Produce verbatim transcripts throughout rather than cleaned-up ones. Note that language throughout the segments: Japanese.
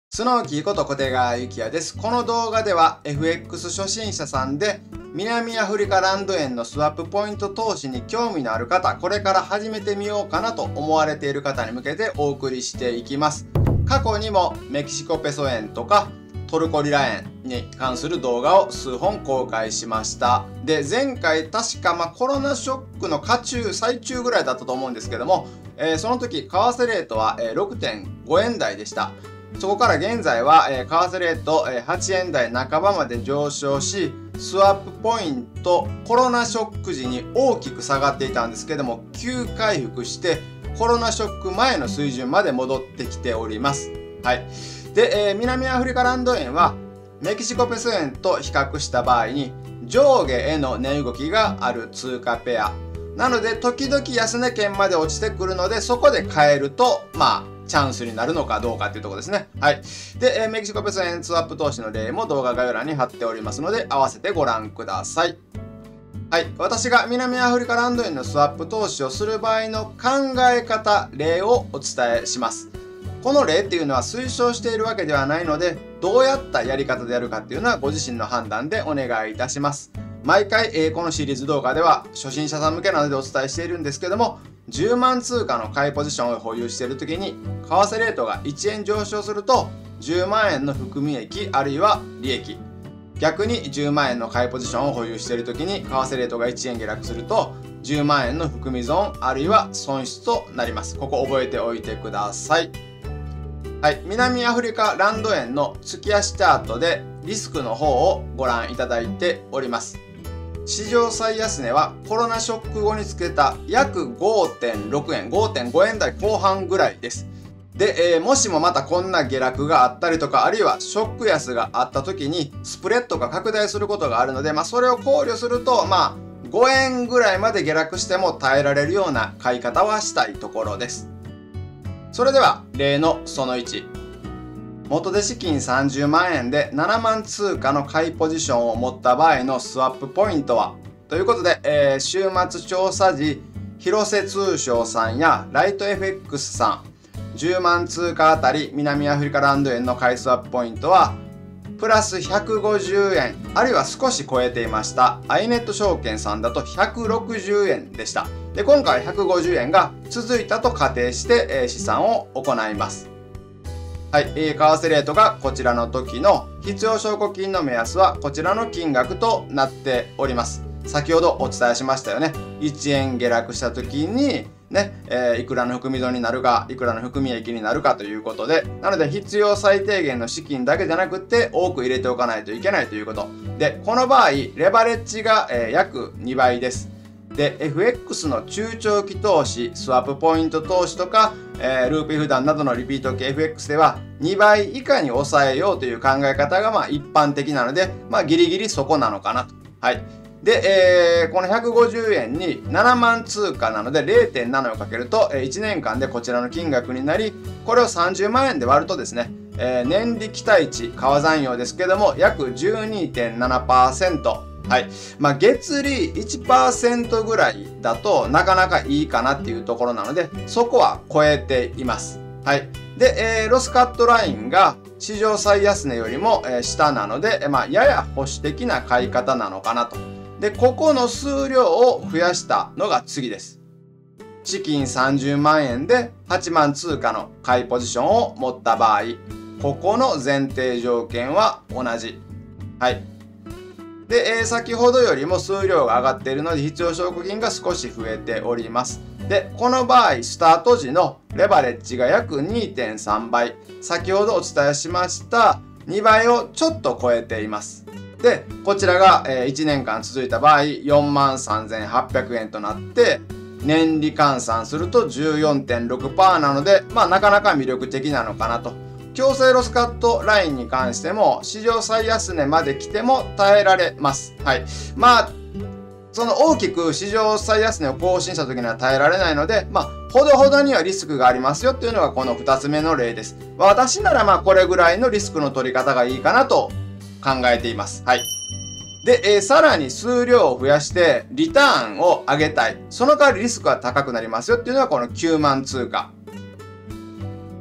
スノーキーこと小手川幸也です。この動画では エフエックス 初心者さんで南アフリカランド円のスワップポイント投資に興味のある方、これから始めてみようかなと思われている方に向けてお送りしていきます。過去にもメキシコペソ円とかトルコリラ円に関する動画を数本公開しました。で、前回確かまあコロナショックの渦中、最中ぐらいだったと思うんですけども、えー、その時為替レートは ろくてんごえん台でした。そこから現在は、えー、為替レート、えー、はちえん台半ばまで上昇し、スワップポイントコロナショック時に大きく下がっていたんですけども、急回復してコロナショック前の水準まで戻ってきております。はい。で、えー、南アフリカランド円はメキシコペソ円と比較した場合に上下への値動きがある通貨ペアなので、時々安値圏まで落ちてくるので、そこで買えるとまあチャンスになるのかどうかっていうところですね。はい。で、えー、メキシコペソ円スワップ投資の例も動画概要欄に貼っておりますので、合わせてご覧ください。はい。私が南アフリカランド円のスワップ投資をする場合の考え方、例をお伝えします。この例っていうのは推奨しているわけではないので、どうやったやり方でやるかっていうのはご自身の判断でお願いいたします。毎回、えー、このシリーズ動画では初心者さん向けなのでお伝えしているんですけども、じゅうまん通貨の買いポジションを保有している時に為替レートがいちえん上昇するとじゅうまんえんの含み益あるいは利益、逆にじゅうまんえんの買いポジションを保有している時に為替レートがいちえん下落するとじゅうまんえんの含み損あるいは損失となります。ここ覚えておいてください。はい、南アフリカランド円の月足チャートでリスクの方をご覧いただいております。史上最安値はコロナショック後につけた約 ごてんろくえん、ごてんごえん台後半ぐらいです。で、えー、もしもまたこんな下落があったりとか、あるいはショック安があった時にスプレッドが拡大することがあるので、まあ、それを考慮すると、まあ、ごえんぐらいまで下落しても耐えられるような買い方はしたいところです。それでは例のそのいち、元手資金さんじゅうまんえんでななまん通貨の買いポジションを持った場合のスワップポイントはということで、えー、週末調査時広瀬通商さんやライト エフエックス さんじゅうまん通貨あたり南アフリカランド円の買いスワップポイントはプラスひゃくごじゅうえんあるいは少し超えていました。アイネット証券さんだとひゃくろくじゅうえんでした。で、今回ひゃくごじゅうえんが続いたと仮定して、えー、試算を行います。はい、為替レートがこちらの時の必要証拠金の目安はこちらの金額となっております。先ほどお伝えしましたよね。いちえん下落した時にね、えー、いくらの含み損になるか、いくらの含み益になるかということで、なので必要最低限の資金だけじゃなくて多く入れておかないといけないということ。で、この場合、レバレッジが、えー、約にばいです。で、エフエックス の中長期投資、スワップポイント投資とか、えー、ループ違反などのリピート系 エフエックス ではにばい以下に抑えようという考え方がまあ一般的なので、まあギリギリそこなのかなと。はい。で、えー、このひゃくごじゅうえんにななまん通貨なので れいてんなな をかけるといちねんかんでこちらの金額になり、これをさんじゅうまんえんで割るとですね、えー、年利期待値、川残用ですけども約 じゅうにてんななパーセント。はい。まあ、月利 いちパーセント ぐらいだとなかなかいいかなっていうところなので、そこは超えています。はい。で、えー、ロスカットラインが史上最安値よりも、えー、下なので、まあ、やや保守的な買い方なのかなと。で、ここの数量を増やしたのが次です。資金さんじゅうまんえんではちまん通貨の買いポジションを持った場合、ここの前提条件は同じ。はい。で、えー、先ほどよりも数量が上がっているので必要証拠金が少し増えております。で、この場合、スタート時のレバレッジが約 にてんさんばい。先ほどお伝えしましたにばいをちょっと超えています。で、こちらが、えー、いちねんかん続いた場合、よんまんさんぜんはっぴゃくえんとなって、年利換算すると じゅうよんてんろくパーセント なので、まあなかなか魅力的なのかなと。強制ロスカットラインに関しても史上最安値まで来ても耐えられます。はい。まあ、その大きく史上最安値を更新した時には耐えられないので、まあ、ほどほどにはリスクがありますよっていうのがこのふたつめの例です。私ならまあこれぐらいのリスクの取り方がいいかなと考えています。はい。で、えー、さらに数量を増やしてリターンを上げたい。その代わりリスクが高くなりますよっていうのがこのきゅうまん通貨。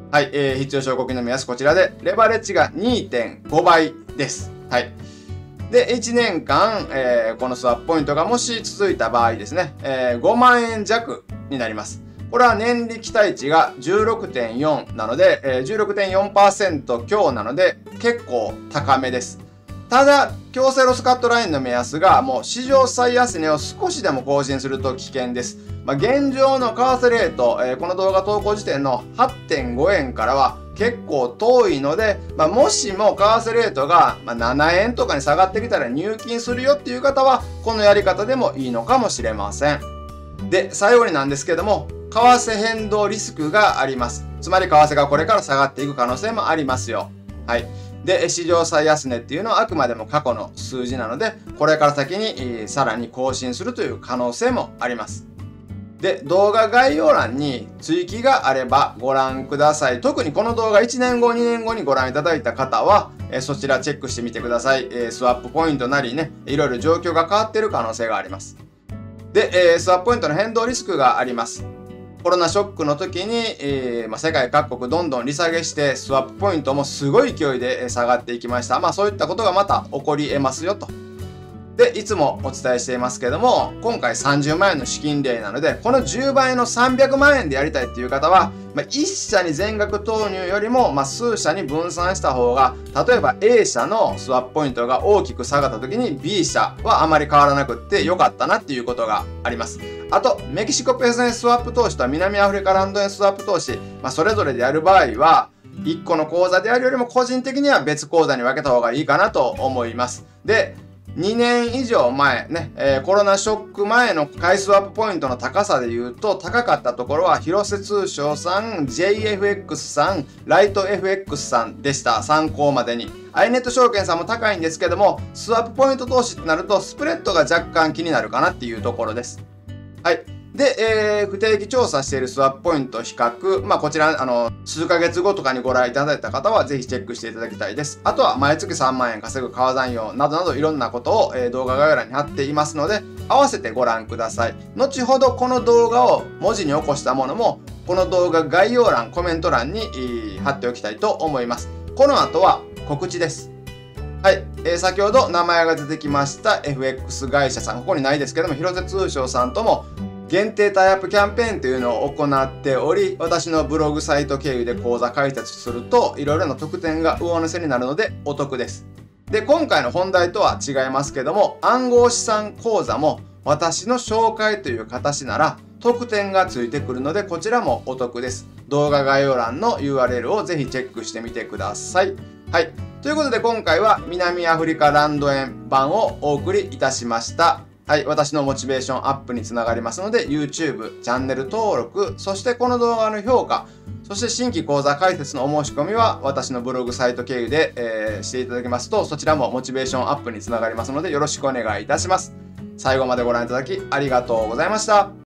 はい、えー、必要証拠金の目安こちらで、レバレッジが にてんご 倍です。はい。で、いちねんかん、えー、このスワップポイントがもし続いた場合ですね、えー、ごまんえん弱になります。これは年利期待値が じゅうろくてんよん なので、えー、じゅうろくてんよんパーセント 強なので、結構高めです。ただ、強制ロスカットラインの目安がもう史上最安値を少しでも更新すると危険です。まあ、現状の為替レート、えー、この動画投稿時点の はってんご 円からは結構遠いので、まあ、もしも為替レートがななえんとかに下がってきたら入金するよっていう方は、このやり方でもいいのかもしれません。で、最後になんですけども、為替変動リスクがあります。つまり為替がこれから下がっていく可能性もありますよ。はい。で、史上最安値っていうのはあくまでも過去の数字なので、これから先に、えー、さらに更新するという可能性もあります。で、動画概要欄に追記があればご覧ください。特にこの動画いちねんご、にねんごにご覧いただいた方は、えー、そちらチェックしてみてください。えー、スワップポイントなりね、いろいろ状況が変わっている可能性があります。で、えー、スワップポイントの変動リスクがあります。コロナショックの時に、えーまあ、世界各国どんどん利下げしてスワップポイントもすごい勢いで下がっていきました。まあそういったことがまた起こり得ますよと。で、いつもお伝えしていますけども、今回さんじゅうまんえんの資金例なので、このじゅうばいのさんびゃくまんえんでやりたいっていう方は、まあ、いっ社に全額投入よりも、まあ、数社に分散した方が、例えば A 社のスワップポイントが大きく下がった時に B 社はあまり変わらなくって良かったなっていうことがあります。あと、メキシコペソ円スワップ投資と南アフリカランド円スワップ投資、まあ、それぞれでやる場合は、いっこの口座でやるよりも個人的には別口座に分けた方がいいかなと思います。で、にねん以上前ね、えー、コロナショック前の買いスワップポイントの高さで言うと、高かったところは広瀬通商さん、ジェイエフエックス さん、ライト エフエックス さんでした。参考までに。アイネット証券さんも高いんですけども、スワップポイント投資ってなると、スプレッドが若干気になるかなっていうところです。はい。で、えー、不定期調査しているスワップポイント比較。まあ、こちら、あの、数ヶ月後とかにご覧いただいた方は、ぜひチェックしていただきたいです。あとは、毎月さんまんえん稼ぐ川残用などなどいろんなことを、えー、動画概要欄に貼っていますので、合わせてご覧ください。後ほどこの動画を文字に起こしたものも、この動画概要欄、コメント欄に、えー、貼っておきたいと思います。この後は告知です。はい、えー、先ほど名前が出てきました エフエックス 会社さん、ここにないですけども、広瀬通商さんとも、限定タイアップキャンペーンというのを行っており、私のブログサイト経由で口座開設すると、いろいろな特典が上乗せになるのでお得です。で、今回の本題とは違いますけども、暗号資産口座も私の紹介という形なら特典がついてくるので、こちらもお得です。動画概要欄の ユーアールエル をぜひチェックしてみてください。はい。ということで今回は南アフリカランド円版をお送りいたしました。はい、私のモチベーションアップにつながりますので、YouTube、チャンネル登録、そしてこの動画の評価、そして新規講座開設のお申し込みは私のブログサイト経由で、えー、していただきますと、そちらもモチベーションアップにつながりますので、よろしくお願いいたします。最後までご覧いただきありがとうございました。